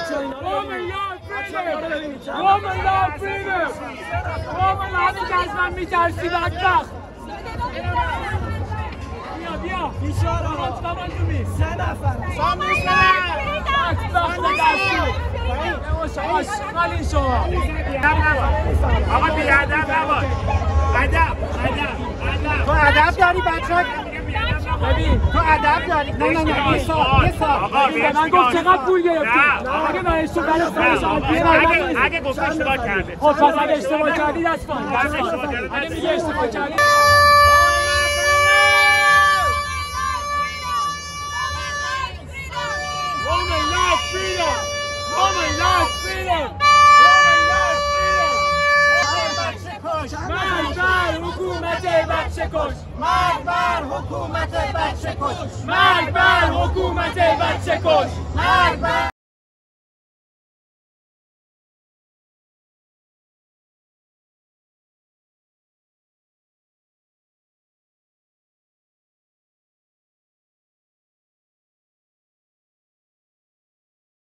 میترسی بدبخت بیا بیچاره سه نفر آقا بیادب نباش ادب تو ادب داری بچه ببین تو ادب داری نه یه سال من گفت چقدر پول گرفتی اگه من اشتباه اگه گفت اشتباه کرده خب پس اگه اشتباه کردی دست پایین اگه میگه اشتباه کردی مرگ بر حکومت بچه کش مرگ بر حکومت بچه کش مرگ بر حکومت بچه کش مرگ بر